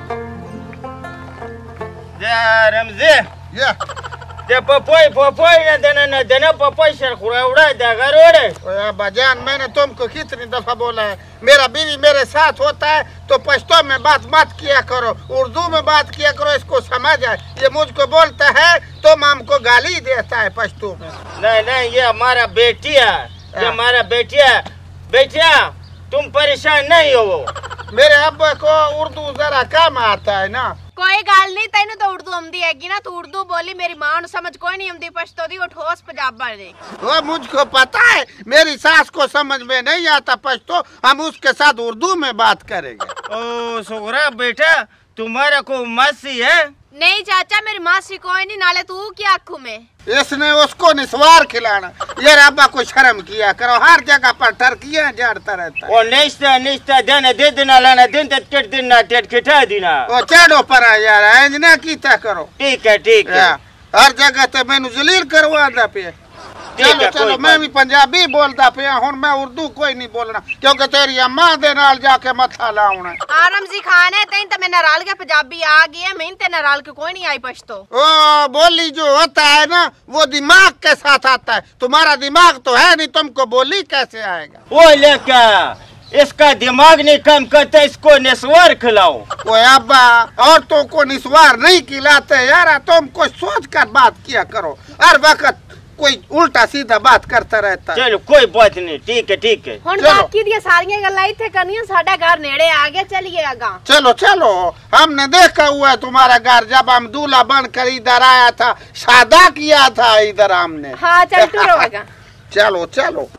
Ramzi. Ya. De पपोई न देना पपोई sir खुरा उड़ा देगा रोड़े। ओए बाजान, मैंने तुमको कितनी दफा बोला है, मेरा बीवी मेरे साथ होता है तो पश्तो में बात मत किया करो, उर्दू में बात किया करो, इसको समझ आए। ये मुझको बोलता है तो हमको गाली देता है पश्तो में। नहीं ये हमारा बेटी है, ये हमारा बेटिया। बेटिया तुम परेशान नहीं हो। मेरे अब्बा को उर्दू जरा कम आता है ना। कोई गल नहीं, तेन तो उर्दू आंदी हैगी ना, तू उर्दू बोली, मेरी मां समझ कोई नहीं आंदी पश्तो दी, वो ठोस पंजाबा दे। वो मुझको पता है, मेरी सास को समझ में नहीं आता पश्तो, हम उसके साथ उर्दू में बात करेंगे। ओ सुगरा बेटा, तुम्हारा को मासी है? नहीं चाचा, मेरी मासी कोई नहीं, नाले तू क्या आँखों में। इसने उसको निस्वार खिलाना। यार अब्बा को शर्म किया करो, हर जगह पर टर्कियां झाड़ता रहता है। ओ निश्ता देना दे देना लाना दिन टेट देना टेट खिटा देना। ओ चढ़ो पर यार, इंज ना कीता करो। ठीक है हर जगह तो मैंने जलील करवा दा पे। चलो मैं भी पंजाबी बोलता पे हूं, मैं उर्दू कोई नहीं बोलना, क्योंकि तेरी अम्मा दे नाल जाके मथा लाउना। आराम जी खान है तई तो मैं नाराल के पंजाबी आ गई है, मैं ते नाराल के कोई नहीं आई पश्तो। ओ बोली जो होता है ना वो दिमाग के साथ आता है, तुम्हारा दिमाग तो है नहीं, तुमको बोली कैसे आएगा? वो लेका इसका दिमाग नहीं काम करता, इसको निस्वार खिलाओ। ओए अब्बा, औरतों को निस्वार नहीं खिलाते यार, तुमको सोच कर बात किया करो, हर वक्त कोई उल्टा सीधा बात करता रहता है। चलो कोई बात नहीं, ठीक है। हुन बाकी दी सारी गल्लां इथे करनियां, साडा घर नेड़े आ गया, चलिए आगा। चलो हमने देखा हुआ है तुम्हारा घर, जब हम दूल्हा बनकर इधर आया था, शादा किया था इधर हमने। हाँ चल टूरो आगा। चलो।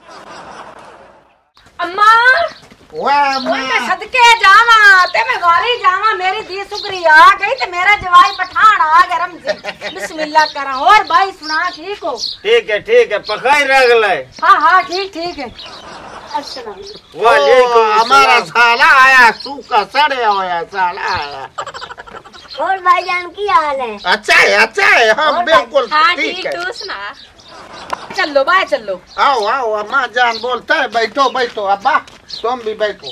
अम्मा मैं सदके जावा ते मैं गाली जावा, मेरी दी सुगरी आ गई ते मेरा जवाई पठान आ गया। रमजी बिस्मिल्लाह करा। और भाई सुना, ठीक हो? ठीक है पकाई रख ले। हाँ ठीक है। अस्सलाम वालेकुम। हमारा साला आया, सूखा सड़े होया साला आया। और भाईजान की हाल है? अच्छा है हम बिल्कुल ठीक है। तू सुना। चलो भाई चलो। आओ अम्मा जान बोलता है, बैठो अब्बा तुम भी बैठो।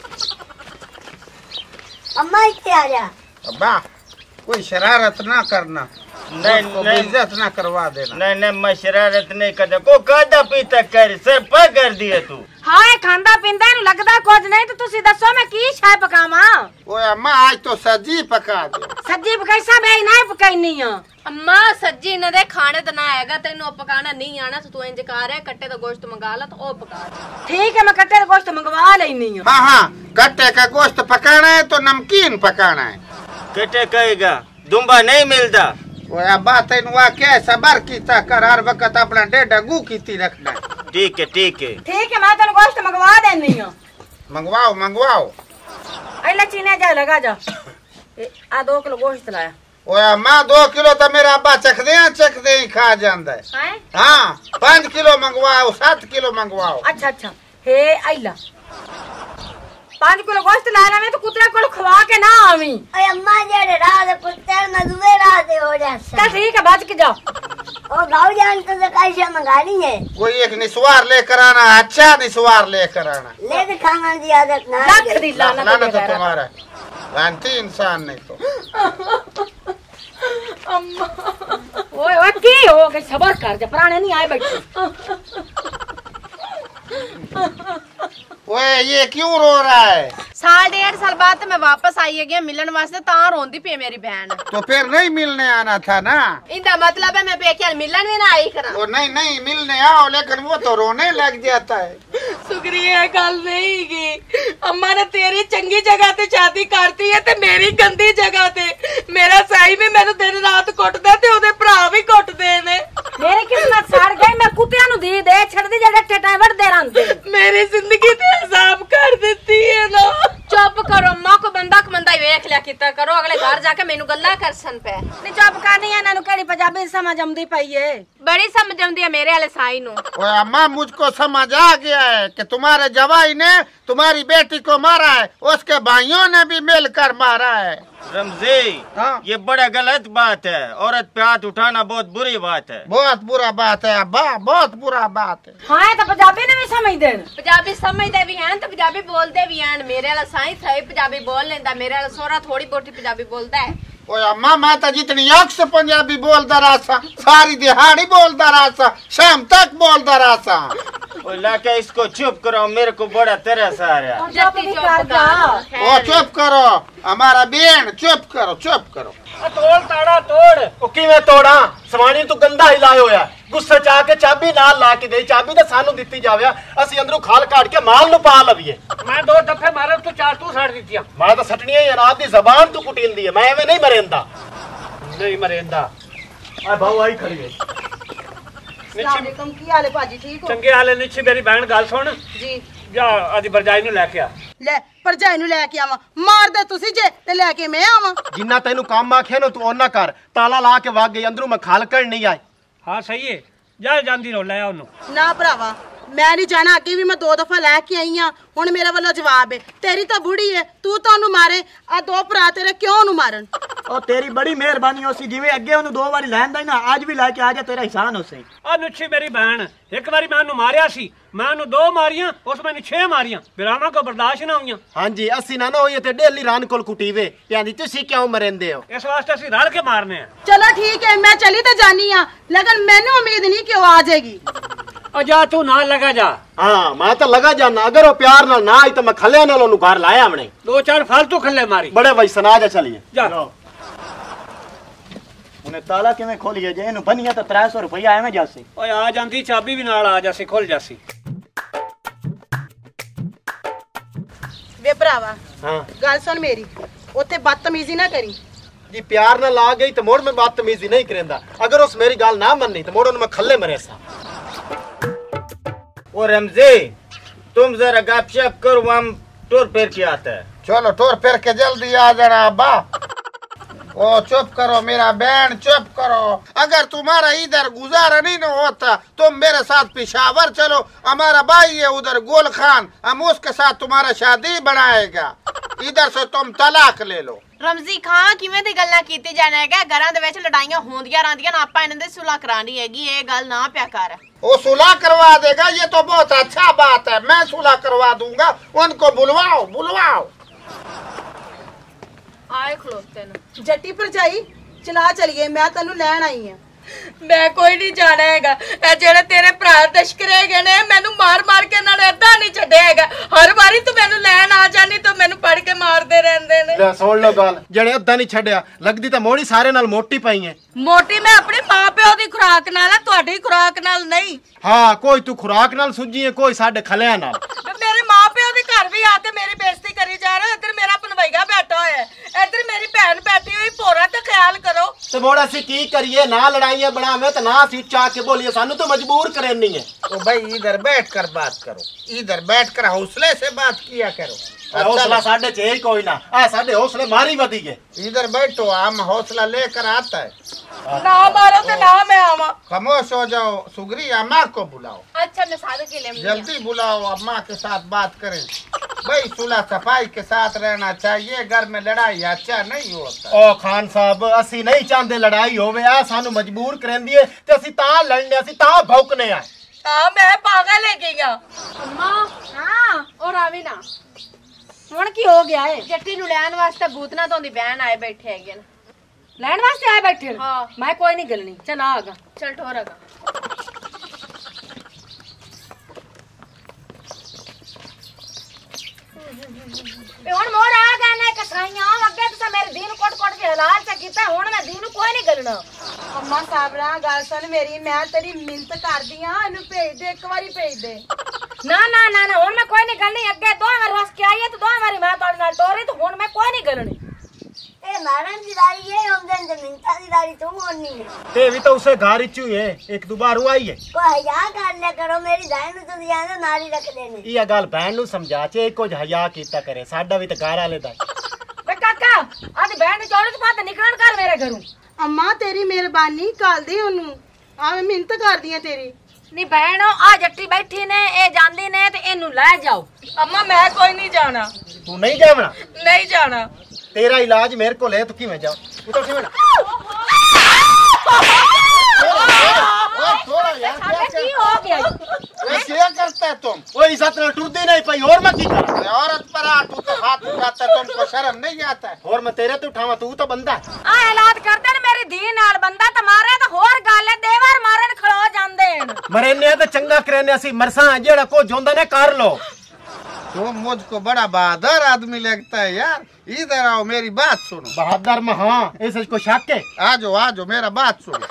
अम्मा इतने आ जा। अब्बा कोई शरारत ना करना, नहीं इज्जत ना करवा देना। नहीं मैं शरारत नहीं करता, को खादा पीता कर सर पर कर दिया तू। हाँ खांदा पींदा लगदा कुछ नहीं, तो तुसी दसो मैं की शाय पकावा? ओए अम्मा आज तो सब्जी पका दो। सब्जी कैसा भाई नहीं पकाईनी है? अम्मा सज्जी न दे खाने तो ना आएगा, तेन पकाना नहीं आना, तो तू इंज कर कट्टे का गोश्त मंगा ला तो ओ पका। ठीक है मैं कट्टे का गोश्त मंगवा लेनी हूँ। हाँ कट्टे का गोश्त पकाना है तो नमकीन पकाना है। कट्टे कहेगा दुम्बा नहीं मिलता। ओए अब्बा तेन वा क्या सबर कीता कर, हर वक्त अपना डेढ़ गू कीती रखना। ठीक है मैं तेन गोश्त मंगवा देनी हूँ। मंगवाओ। अल्लाह चीने जा लगा जा। आ 2 किलो गोश्त लाया। ओए अम्मा 2 किलो तो मेरा अब्बा चख दे ही खा जाता है। हाँ 5 किलो मंगवाओ, 7 किलो मंगवाओ। अच्छा हे अल्लाह 5 किलो गोश्त लाना में तो कुत्ते को खवा के ना आवी। ओए अम्मा जेड़े रात कुत्ते में दुबे रात हो जाता। ठीक है बच के जाओ। ओ गाँव जान तो कैसे मंगानी है? कोई एक निस्वार लेकर आना, अच्छा निस्वार लेकर आना। ले के खाना की आदत ना लाना तो तुम्हारा लानती इंसान नहीं तो। अम्मा ओए की हो गई, सबर कर जा, पुराने नहीं आए बैठे। ओए ये क्यों रो रहा है? 1.5 साल बाद मैं वापस आई है मिलन वास्ते, ता रोंदी पे मेरी बहन। तो फिर नहीं मिलने आना था ना? इंदा मतलब है मैं पेके मिलन भी ना आई करा। वो नहीं मिलने आओ, लेकिन वो तो रोने लग जाता है। सुग्रीय गल नहीं की, अम्मा ने तेरी चंगी जगह ते शादी करती है ते मेरी गंदी जगह ते। मेरा सही में मैंने दिन रात कुटदा ते ओदे भरा भी कुटदे ने। मेरी किस्मत सड़ गई, मैं कुत्तियां नु दे छड़दी जड़े टटा वड़दे रहंदे। मेरी जिंदगी ते अजाब कर देती है ना। चुप करो अम्मा, को बंदा कमंदा वेख लिया किता करो, अगले घर जाके मेनू गल्ला कर सन पे। नहीं चुप करनी है, इन्हां नु केड़ी पंजाबी समझ आउंदी पई है? बड़ी समझ आउंदी है मेरे वाले साई नु। ओए अम्मा मुझको समझ आ गया है कि तुम्हारे जवाई ने तुम्हारी बेटी को मारा है, उसके भाइयों ने भी मिलकर मारा है। रमजी हाँ। ये बड़ा गलत बात है, औरत पे हाथ उठाना बहुत बुरी बात है। बहुत बुरा बात है अब्बा, बहुत बुरा बात है। हाँ तो पंजाबी ने भी समझ दे, पंजाबी समझते भी हैं तो पंजाबी बोलते भी हैं। मेरे वाला साईं था पंजाबी बोल लेंदा, मेरे वाला सोहरा थोड़ी बोटी पंजाबी बोलता है। ओए अम्मा मैं तो जितनी अक से पंजाबी बोलता रहा था, सारी दिहाड़ी बोलता रहा था, शाम तक बोलता रहा था। लाके इसको चुप करो, मेरे को बड़ा तरस आ रहा है। जल्दी चुप कर। ओ चुप करो हमारा बेन, चुप करो चुप करो। तोड़ ताड़ा तोड़। ओ किवें तोड़ा? सवाणी तू गंदा ही लाया होया। गुस्से च आके चाबी नाल ला के दे, चाबी तो सानू दित्ती जावे, असि अंदरों खाल काट के माल नु पा लवीए। मैं 2 दफे मारे तो 4 तू साड़ दित्तियां। मैं तो सटनियां ही रात दी जबान तू कुटील दी है, मैं एवें नहीं मरेंदा। नहीं मरेंदा। आ भाऊ आई खड़ी है। की हाल है भाजी? ठीक हो? चंगे हाले निच्छी मेरी बहन गल सुन जी। जा आदि भरजाई नु लेके आ। ले भरजाई नु लेके आवा, मार दे तुसी जे ते लेके मैं आवा। जिन्ना तेनू काम आखे ना तू ओना कर, ताला ला के वग गई अंदरों, मैं खाल कर नहीं आई। हाँ सही है, जा जांदी रो ले आ ओनू। ना भरावा मैं नहीं जाना, अगे भी मैं 2 दफा लैके आई हाँ, हुण मेरे वाला जवाब है। तेरी तो बुढ़ी है, तू तो ओनू मारे, आ 2 भरा तेरे क्यों ओनू मारन? ओ तेरी बड़ी मेहरबानी होसी, जिवें अगे ओनू 2 बारी लैंदा ही ना, आज भी लेके आ जा, तेरा एहसान होसी। आ निच्छी मेरी बहन, एक बारी मैं ओनू मारिया सी, मैं ओनू 2 मारियां, उस मैंने 6 मारियां, बिराना को बर्दाश्त ना हुईयां। हां जी असि ना होइए ते डेली रान कोल कुटीवे कहंदी तुसी क्यों मरेंदे हो? इस वास्ते असि रल के मारने हैं। चलो ठीक है, मैं चली तो जानी हाँ, लेकिन मैंने उम्मीद नहीं कि वो आ जाएगी। और जा तू ना लगा जा। हाँ मैं तो लगा जाना, अगर वो प्यार नाल ना आई तो मैं खले नाल ओनू घर लाया हमने। 2-4 फालतू खल्ले मारी। बड़े भाई सुना जा चलिए। जा उन्हें ताला किवें खोलिए जे, इनू बनिया तो 300 रुपया एवें जासी। ओए आ जांदी, चाबी भी नाल आ जासी, खुल जासी। वे भरावा हाँ गल सुन मेरी, उत्थे बदतमीजी ना करी। जी प्यार नाल आ गई तो मोड़ में बदतमीजी नहीं करेंदा, अगर उस मेरी गाल ना मननी तो मोड़ ओनू मैं खले मरे सा। ओ रमजी तुम जरा गपशप करो, हम टूर फिर के आता है। चलो टोर फिर के जल्दी आ जाना अब्बा। ओ चुप करो मेरा बहन, चुप करो। अगर तुम्हारा इधर गुजारा नहीं न होता तुम मेरे साथ पेशावर चलो, हमारा भाई है उधर गोल खान, हम उसके साथ तुम्हारा शादी बनाएगा। इधर से तुम तलाक ले लो। रमजी खां किवें दी गल्लां कीती जाने है, घरां दे विच लड़ाइयां होंदियां रहंदियां ना, आपां इन्हां दी सुलह करानी हैगी, ये गल ना प्या कर। वो सुलह करवा देगा, ये तो बहुत अच्छा बात है, मैं सुलह करवा दूंगा। उनको बुलवाओ बुलवाओ। आए खलोते न जट्टी भरजाई चला चलिए, मैं तेनू लैन आई हाँ। मैं कोई नहीं जाना हैगा, ए जेड़े तेरे भरा तस्करे हैगे ने मैनू मार मार के नाल ऐदा नहीं छड्या हैगा। हर बारी तू मैनू लैन आ जानी तो मैनू पड़ के मारदे रहंदे ने। ले सुन लो गल, जेड़े अद्दा नहीं छड्या, लगदी तो मोड़ी सारे नाल मोटी पई है। मोटी मैं अपने मां प्यो दी खुराक नाल, तुहाडी खुराक नाल नहीं। हाँ कोई तू खुराक नाल सुजी है, कोई साडे खलिया नाल। मेरे मां प्यो दे घर भी आके मेरी बेइज्जती करी जा रहे हो। इधर मेरा पनवैया बैठा होया है, इधर मेरी भैन बैठी हुई, पोरा तो ख्याल करो। तो मोड़ असी की करिए, ना लड़ाइयां बनावे तो ना सी चा के बोलिए, सानू तो मजबूर करनी है। तो भाई इधर बैठ कर बात करो, इधर बैठ कर हौसले से बात किया करो। हौसला साढ़े च ही कोई ना, आ साढ़े हौसले मारी बदी गए। इधर बैठो, हम हौसला लेकर आता है। ना मारो तो ना मैं आवा। खामोश हो जाओ, सुगरी अम्मा को बुलाओ। अच्छा मैं सादे के लिए जल्दी बुलाओ, अम्मा के साथ बात करें। भाई सुलह सफाई के साथ रहना चाहिए, घर में लड़ाई अच्छा नहीं होता। ओ खान साहब असी नहीं चाहते लड़ाई होवे, आ सानू मजबूर करंदी है ते असी तां लड़ने, असी तां भौंकने आ। हां मैं पागल है गईया। अम्मा हां और आवे ना हुण की हो गया है? जट्टी नु लैन वास्ते भूतना तो दी बहन आए बैठे हैगे न। लैन वास्ते आए बैठे? हाँ मैं कोई नहीं गलनी, चल आगा। चल ठोरगा हुण मोड़ आ गए ने कसाईयां, अगे तो मेरे दीन कोट कोट के हलाल से कीता, हुण मैं दीन कोई नहीं गलना। अम्मा साबरा गल सुन मेरी, मैं तेरी मिन्नत करदी हां, इनु भेज दे, एक बारी भेज दे। ना ना ना ना हुण मैं कोई नहीं गलनी। अगे 2 बार वस के आई है तो 2 बारी मैं तोड़ नाल टोरी, तो हुण मैं कोई नहीं गलनी। ए मारन दी दारी है, हमदन जमीनता दी दारी तुम होनी है। ते भी तो उसे घर इचू है, एक दो बार आई है। को हया कर ले करो, मेरी दाई नु तो दिया ना नारी रख देने। ये गल बहन नु समझा चे, कुछ हया कीता करे, साडा भी तो घर वाले दा। बे काका आदी बहन चोरी तो बात निकलन कर मेरे घरों। अम्मा तेरी मेहरबानी कर दे ओनू, आ मैं मिन्नत करदी हां तेरी। नी बहन आ जट्टी बैठी ने, ए जांदी ने ते एनु ले जाओ। अम्मा मैं कोई नहीं जाना। तू नहीं जावना? नहीं जाना। तेरा इलाज मेरे को ले, तू की में जाओ उतर से क्या करता है तुम? वो इज्जत न टूटती नहीं पाई और मैं की कर औरत पर हाथ उठाता, तुमको शर्म नहीं आता है? और मैं तेरे तो उठावा, तू तो बंदा है। आ ऐलान करदे न मेरी धी नाल बंदा ते मारे ते होर गल है, देवर मारन खलो जांदे न। मरेने तो चंगा करने सी मरसा जेड़ा को जोंदा ने कर लो। तुम मुझको बड़ा बहादुर आदमी लगता है यार। इधर आओ, मेरी बात सुनो। बहादुर में हाँ, ऐसे को शक है। आ जाओ, मेरा बात सुनो।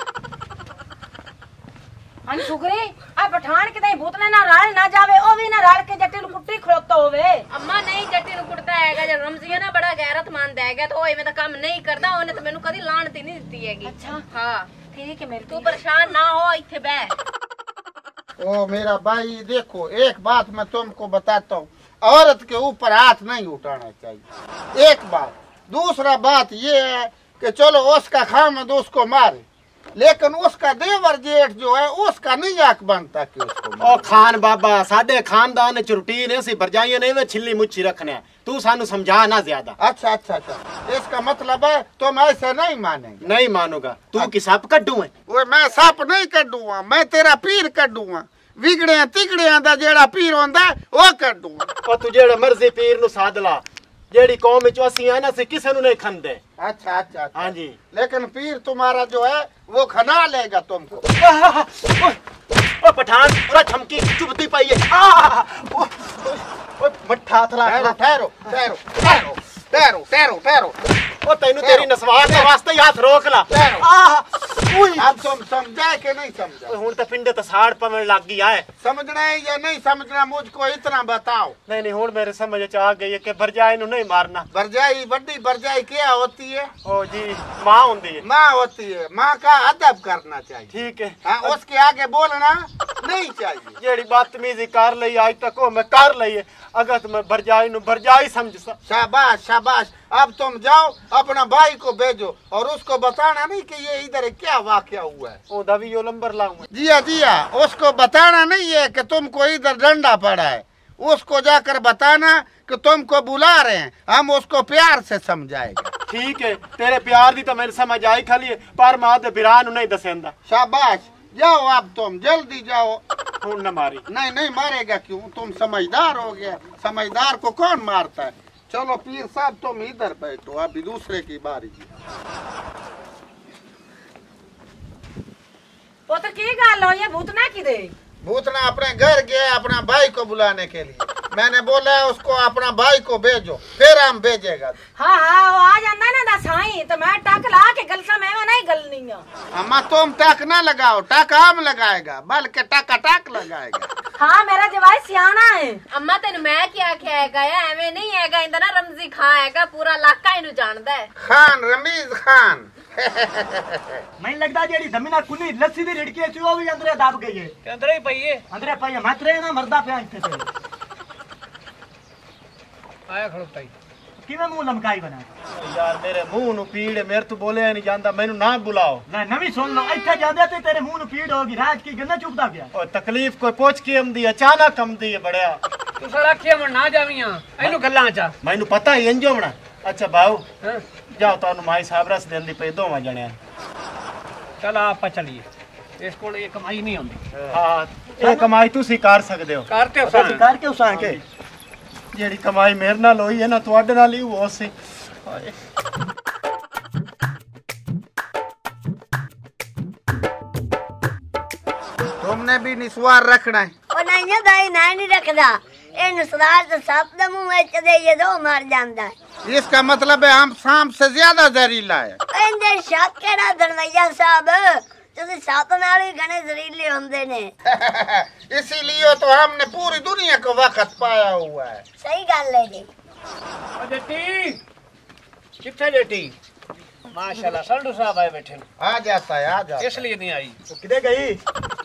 अन सुगरी आ पठान के दई भूतने ना राल ना जावे, ओ भी ना राल के जट्टी नु कुट्टी खड़ोता होवे। अम्मा नहीं जट्टी नु कुटता हैगा, जब रमजिया ना बड़ा गैरतमंद हैगा तो ओए में तो काम नहीं करदा, ओने तो मेनू कदी लानती नहीं दित्ती हैगी। अच्छा हां ठीक है मेरी तू परेशान ना हो, इथे बैठ। ओ मेरा भाई देखो, एक बात मैं तुमको बताता हूँ, औरत के ऊपर हाथ नहीं उठाना चाहिए, एक बात। दूसरा बात ये है कि चलो उसका खामद उसको मारे, लेकिन उसका देवर जेठ जो है उसका नहीं हक बनता कि उसको। ओ खान बाबा, साडे खानदान च रूटीन है, सी भरजाइयां नहीं में छिल्ली मुच्छी रखने, तू सानू समझा ना ज्यादा। अच्छा, इसका मतलब है तुम ऐसे नहीं मानेंगे? नहीं मानूंगा। तू की सांप कड्डू है? वो मैं सांप नहीं कड्डूंगा, मैं तेरा पीर कड्डूंगा। विगड़िया तिगड़िया दा जेड़ा पीर होंदा वो कड्डूंगा। और तू जेड़ा मर्जी पीर नु साधला, जेड़ी कौम में चौसी है ना से किसे नु नहीं खंदे। अच्छा। हाँ जी, लेकिन पीर तुम्हारा जो है वो खना लेगा तुमको। ओ पठान पूरा धमकी चुभती पाई है। मट्ठा थरा ठहरो। ओ तैनू तेरी नसवार के वास्ते हाथ रोक ला। अब तुम समझा कि नहीं समझा? हुन तो पिंडे तो साड़ पवन लग गई है। समझना है या नहीं समझना मुझको इतना बताओ। नहीं हुन मेरे समझ च आ गई है कि भरजाई नु नहीं मारना। भरजाई बड़ी भरजाई क्या होती है? ओ जी माँ होती है। माँ होती है, माँ का अदब करना चाहिए। ठीक है। हाँ, उसके आगे बोलना नहीं चाहिए। जेड़ी बदतमीजी कर ली आज तक वो मैं कर ली है, अगर तुम्हें भरजाई नु भरजाई समझ सा। शाबाश। अब तुम जाओ अपना भाई को भेजो और उसको बताना नहीं कि ये इधर क्या वाकया हुआ है। ओ दवी यो नंबर लाऊंगा। जिया उसको बताना नहीं है कि तुमको इधर डंडा पड़ा है, उसको जाकर बताना कि तुमको बुला रहे हैं, हम उसको प्यार से समझाएंगे। ठीक है, तेरे प्यार दी तो मेरी समझ आई, खाली पर मां दे बिरान नहीं दसेंदा। शाबाश, जाओ अब तुम जल्दी जाओ। हुन न मारी। नहीं मारेगा क्यों, तुम समझदार हो गया। समझदार को कौन मारता है? चलो पीर साहब तुम इधर बैठो, अभी दूसरे की बारी। वो तो की गल हो, ये भूतना की दे? भूतना अपने घर गया अपना भाई को बुलाने के लिए। मैंने बोला उसको अपना भाई को भेजो, फिर हम भेजेगा। हाँ वो आ जाता है ना दसाई, तो मैं टक ला के गलसा में नहीं गलनी है। अम्मा तुम टक ना लगाओ, टक हम लगाएगा, बल्कि टक लगाएगा। हाँ मेरा जवाई सियाना है। अम्मा तेन मैं क्या आख्या हैगा, एवं नहीं हैगा, इंदा ना रमजी खां हैगा, पूरा इलाका इनू जानदा है। खान रमीज खान। मैं लगदा जेडी जमीना कुनी लस्सी दी रिड़की है वो भी अंदर दाब गई है। अंदर ही पई है। अंदर पई है, मात्रे ना मरदा पे इथे से आया खड़ोता ही किवे मुंह लमकाई बना। यार मेरे मुंह नु पीड़, मेरे तो बोले नहीं जानदा, मैनू ना बुलाओ। ना नवी सुन लो, इथे जांदे ते तेरे मुंह नु पीड़ होगी, राज की गन्ना चुपदा गया। ओ तकलीफ कोई पूछ के आंदी, अचानक आंदी है बड़या। तू साला खेम ना जावियां एनु गल्लां चा। मैनू पता ही इंजो बना। अच्छा बाऊ हां जाओ, तानू माई साहब रस देंदी पे दोवा जणिया। चल आपा चलिए, इस कोल ये कमाई नहीं होंदी। हां ये कमाई तुसी कर सकदे हो। करते हो असि करके उसा के जेड़ी कमाई मेरे नाल होई है ना तुहाडे नाल ही हो सी। तुमने भी निस्वार रखना है। ओ नहीं दाई नहीं रखदा, ए नसरार तो सब दे मुंह में चदे ये दो मार जांदा है। इसका मतलब है हम सांप से ज्यादा जहरीला है। इंदे शक केड़ा दरवैया साहब, तुसी सात नाल ही घने जहरीले होंदे ने। इसीलिए तो हमने पूरी दुनिया को वक्त पाया हुआ है। सही गल है जी। ओ जेठी किथे जेठी? माशाल्लाह संडू साहब आए बैठे। आ जाता है, आ जाता। इसलिए नहीं आई। तो किधे गई?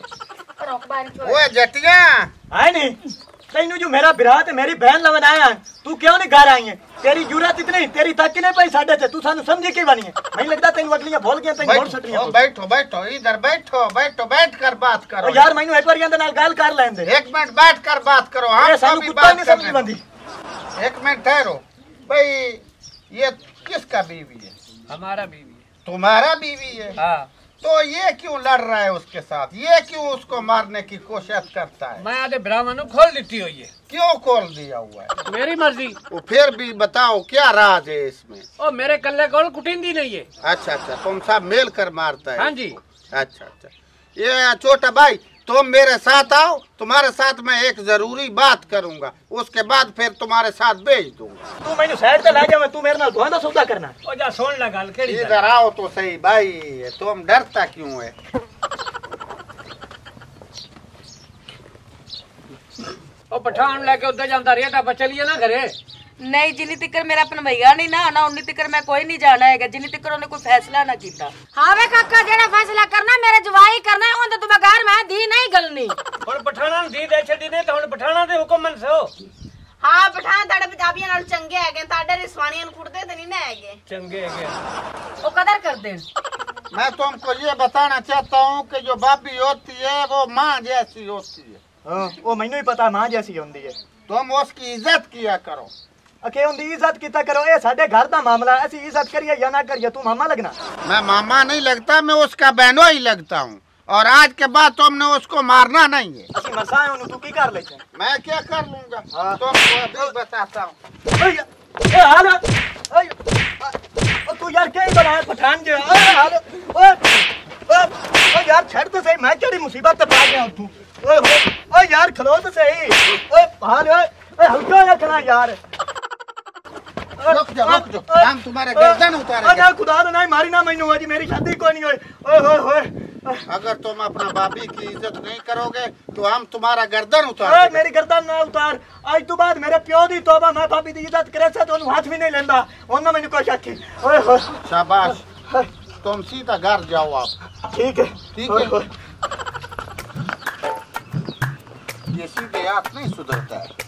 ओए जटिया आए नहीं तैनू जो मेरा बिरात है, मेरी बहन लवन आया, तू क्यों नहीं घर आई है? तेरी जुरत इतनी, तेरी तक की नहीं पाई साडे से, तू सानू समझी की बनी है? नहीं लगता तेन अगलियां भूल गया, तेन छोड़ सटियां। बैठो इधर बैठ कर बात करो। यार मैनू एक बार अंदर नाल गाल कर लें दे। एक मिनट बैठ कर बात करो। हम सानू सभी कुत्ता बात नहीं कर समझ रहे बंदी। हैं। एक मिनट ठहरो भाई, ये किसका बीवी है? हमारा बीवी है। तुम्हारा बीवी है? हाँ। तो ये क्यों लड़ रहा है उसके साथ? ये क्यों उसको मारने की कोशिश करता है? मैं आधे ब्राह्मण खोल देती हुई है। क्यों खोल दिया हुआ है? मेरी मर्जी। वो फिर भी बताओ क्या राज है इसमें? ओ मेरे कल्ले कोल कुटिंदी नहीं है। अच्छा अच्छा, तुम सब मिल कर मारता है? हाँ जी। अच्छा अच्छा, ये छोटा भाई तुम मेरे साथ आओ, तुम्हारे साथ मैं एक जरूरी बात करूंगा, उसके बाद फिर तुम्हारे साथ भेज दूंगा। तू मैंने साइड पे ला जा, मैं तू मेरे नाल धोंदा सौदा करना। ओ जा सोन लगा केड़ी। इधर आओ तो सही भाई, तुम डरता क्यों है? ओ पठान लेके उधर जांदा रेटा पर चलिए ना घरे। नहीं जिन्नी तिकर मेरा भनवैया नहीं ना आना उन्नी तिकर मैं कोई नहीं जाना है जिन्नी तिकर उन्हें कोई फैसला ना कीता। हाँ वे काका जेड़ा फैसला करना मेरे जवाई करना है उन तो तुम्हें घर में दी नहीं गलनी। हुन पठाना दी दे छड़ी ने तो हुन पठाना दे हुक्म मनसो। हाँ पठान ताड़े पंजाबियां नाल चंगे हैगे, ताड़े रिसवानियां कुड़दे ते नहीं ना हैगे। चंगे हैगे वो कदर कर दे। मैं तुमको ये बताना चाहता हूँ कि जो भाभी होती है वो माँ जैसी होती है। हाँ, वो मैनू ही पता मां जैसी होंदी है। तुम उसकी इज्जत किया करो। अके उनकी इज्जत किता करो, ये साडे घर दा मामला है, ऐसी इज्जत करिए या ना करिए, तू मामा लगना। मैं मामा नहीं लगता, मैं उसका बहनों ही लगता हूँ, और आज के बाद तुमने उसको मारना नहीं है। असि मरसाए उन्हें तू की कर ले? मैं क्या कर लूंगा? तुमको अभी बताता हूँ। तू यार क्या बनाया पठान जो? यार छड़ तो सही, मैं केड़ी मुसीबत पा गया तू। ओ यार खलो तो सही। हल्का रखना यार। रुक जाओ, हम तुम्हारे गर्दन उतारेंगे। खुदा तो नहीं मारी ना मैनू, अजी मेरी शादी कोई नहीं हुई। ओए होए अगर तुम अपना भाभी की इज्जत नहीं करोगे तो हम तुम्हारा गर्दन उतार। मेरी गर्दन ना उतार, आज तो बाद मेरे प्यो दी तौबा, मैं भाभी की इज्जत करे से तो हाथ भी नहीं लेंदा, ओना मैनू कोई शक नहीं। ओए होए शाबाश, तुम सीधा घर जाओ आप। ठीक है ठीक है। ये सीधे हाथ नहीं सुधरता है।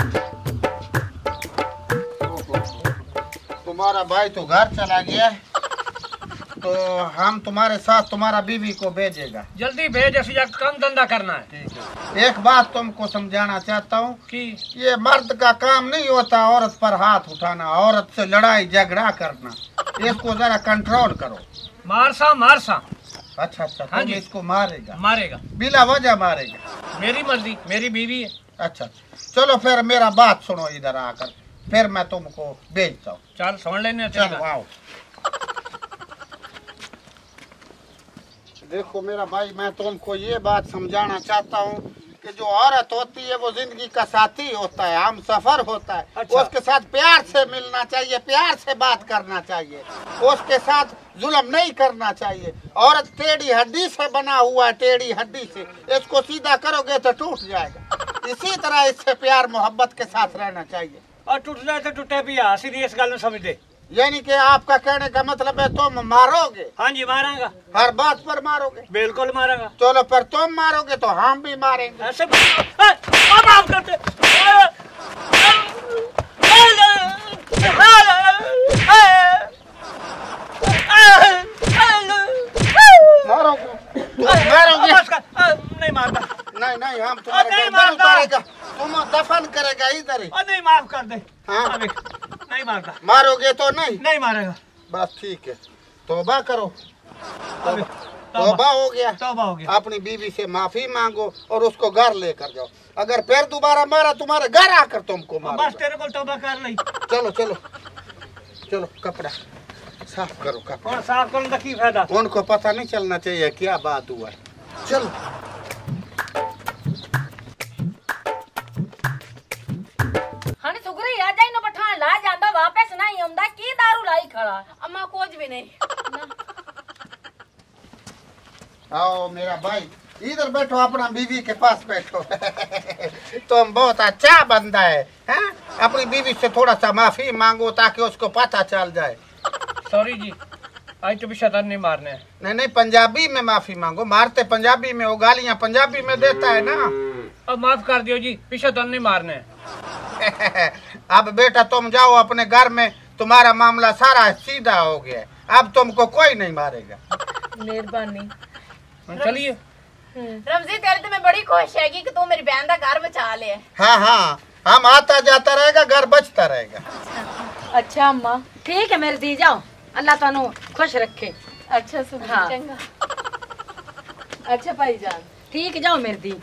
तुम्हारा भाई तो घर चला गया, तो हम तुम्हारे साथ तुम्हारा बीवी को भेजेगा। जल्दी भेज, ऐसी काम धंधा करना है। ठीक है। एक बात तुमको समझाना चाहता हूँ कि ये मर्द का काम नहीं होता औरत पर हाथ उठाना, औरत से लड़ाई झगड़ा करना, इसको जरा कंट्रोल करो। मारसा। अच्छा अच्छा, हाँ जी। इसको मारेगा बिना वजह मारेगा? मेरी मर्जी, मेरी बीवी है। अच्छा चलो फिर मेरा बात सुनो इधर आकर, फिर मैं तुमको भेजता हूँ। चल सुन लेने। चलो आओ। देखो मेरा भाई, मैं तुमको ये बात समझाना चाहता हूँ कि जो औरत होती है वो जिंदगी का साथी होता है, हम सफर होता है। अच्छा। उसके साथ प्यार से मिलना चाहिए, प्यार से बात करना चाहिए, उसके साथ जुल्म नहीं करना चाहिए। औरत टेढ़ी हड्डी से बना हुआ है, टेढ़ी हड्डी से, इसको सीधा करोगे तो टूट जाएगा। इसी तरह इससे प्यार मोहब्बत के साथ रहना चाहिए। और टूट जाए तो टूटे भी, सीधी इस गल में समझ दे। यानी कि आपका कहने का मतलब है तुम मारोगे? हाँ जी मारांगा। हर बात पर मारोगे? बिल्कुल मारांगा। चलो पर तुम मारोगे तो हम भी मारेंगे। ऐसे माफ करते। मारोगे? नहीं मारता। नहीं हम तुम्हारे गर्दन उतारेगा, तुम दफन करेगा इधर ही। नहीं माफ कर दे। हाँ नहीं मारता। मारोगे तो नहीं मारेगा। बस ठीक है, तौबा करो। तौबा हो गया। अपनी बीवी से माफी मांगो और उसको घर लेकर जाओ। अगर फिर दोबारा मारा तुम्हारे घर आकर तुमको मारो। बस तेरे को तौबा कर ली। चलो कपड़ा साफ करो। कपड़ा साफ करने का की फायदा? उनको पता नहीं चलना चाहिए क्या बात हुआ है। चलो हनी सुगरी आ जाई न पठान ला जांदा वापस नहीं आंदा की दारू लाई खड़ा। अम्मा कुछ भी नहीं। आओ मेरा भाई, इधर बैठो, अपना बीवी के पास बैठो। तुम बहुत अच्छा बंदा है, हैं? अपनी बीवी से थोड़ा सा माफी मांगो ताकि उसको पता चल जाए। सॉरी जी, आज तो भी शैतान नहीं मारने। नहीं पंजाबी में माफी मांगो, मारते पंजाबी में, वो गालियां पंजाबी में देता है ना। अब माफ कर दियो जी, पीछे तो नहीं मारने। अब बेटा तुम जाओ अपने घर में, तुम्हारा मामला सारा सीधा हो गया, अब तुमको कोई नहीं मारेगा। मेहरबानी। चलिए। रमजी तेरे तो मैं बड़ी खुश है कि तू मेरी बहन का घर बचा ले। हाँ हम आता जाता रहेगा, घर बचता रहेगा। अच्छा अम्मा। ठीक है मेरी दी, जाओ अल्लाह तानू खुश रखे। अच्छा सुन। हाँ। चंगा। अच्छा भाईजान। ठीक, जाओ मेरी दी।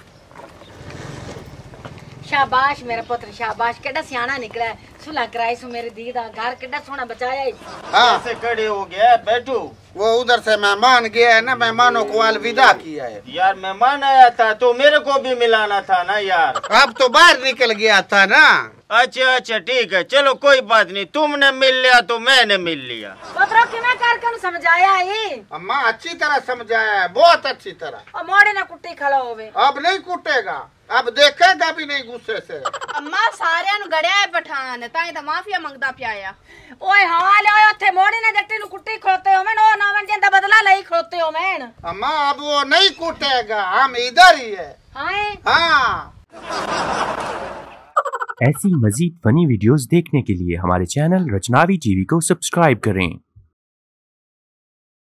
शाबाश मेरा पुत्र शाबाश, केड़ा सियाना निकला है। सुलह कराई सु मेरी दी दा, घर केड़ा सोना बचाया है। हाँ कैसे खड़े हो गया बैठू? वो उधर से मेहमान गया है ना, मेहमानों को अलविदा किया है। यार मेहमान आया था तो मेरे को भी मिलाना था ना यार। अब तो बाहर निकल गया था ना। अच्छा अच्छा ठीक है, चलो कोई बात नहीं, तुमने मिल लिया तो मैंने मिल लिया। पुत्रो किवें करके समझाया है? अम्मा अच्छी तरह समझाया है, बहुत अच्छी तरह। और मोड़े ना कुट्टी खड़ा होवे। अब नहीं कुटेगा, अब देखेगा भी नहीं गुस्से से। अम्मा सारियां नु गड़िया है पठान, ताई तो माफिया मंगदा पिया आ। ओए हाँ ले ओए ओथे मोड़े ना जट्टी नु कुट्टी खोते हो मैं, ओ नावन जिंदा बदला लई खोते हो मैं। अम्मा अब वो नहीं कुटेगा, हम इधर ही है। हाँ। ऐसी मजीद फनी वीडियोस देखने के लिए हमारे चैनल रचनावी टीवी को सब्सक्राइब करें।